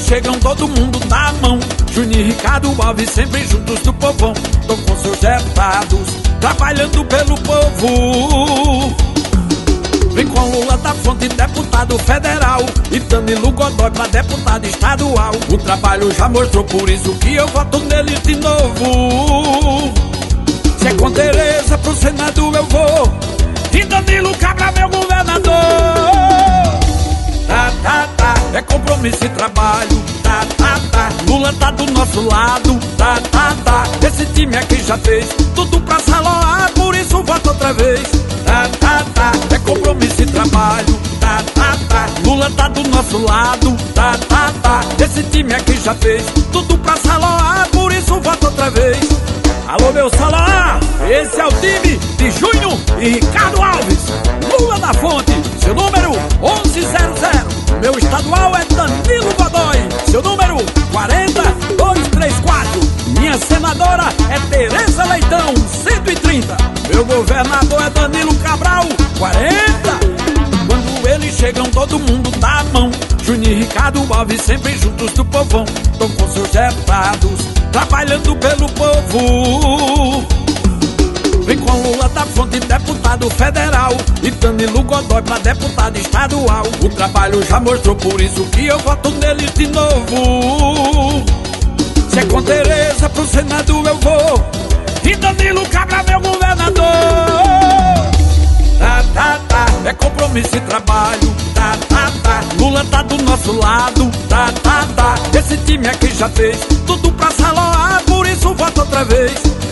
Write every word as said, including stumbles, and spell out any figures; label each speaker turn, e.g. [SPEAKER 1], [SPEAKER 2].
[SPEAKER 1] chegam, todo mundo dá a mão. Juninho e Ricardo Alves sempre juntos do povão. Tão com seus deputados, trabalhando pelo povo. Vem com Lula da Fonte, deputado federal, e Danilo Godoy pra deputado estadual. O trabalho já mostrou, por isso que eu voto neles de novo. Se é com Tereza pro Senado eu vou, e Danilo Cabral meu governador. Tá, tá, tá, é compromisso e trabalho. Tá, tá, tá, Lula tá do nosso lado. Tá, tá, tá, esse time aqui já fez tudo pra saloar, por isso voto outra vez. Tá, tá, tá, é compromisso e trabalho. Tá, tá, tá, Lula tá do nosso lado. Tá, tá, tá, esse time aqui já fez tudo pra saloar, por isso voto outra vez. Alô, meu Saloar, esse é o time de Júnior e Ricardo Alves. Lula da Fonte, seu número onze zero zero. Meu estadual é Danilo Godoy, seu número quarenta dois três quatro. Minha senadora é Tereza Leitão, cento e trinta. Meu governador é Danilo Cabral, quarenta. Quando eles chegam, todo mundo dá a mão. Júnior e Ricardo Alves sempre juntos do povão. Tão com seus deputados, trabalhando pelo povo. Vem com Lula da Fonte, deputado federal, e Danilo Godoy pra deputado estadual. O trabalho já mostrou, por isso que eu voto neles de novo. Se é com Tereza pro Senado eu vou, e Danilo Cabral meu governador. Tá, tá, tá, é compromisso e trabalho. Tá, tá, tá, Lula tá do nosso lado. Tá, tá, tá, esse time aqui já fez tudo pra saloar, por isso voto outra vez.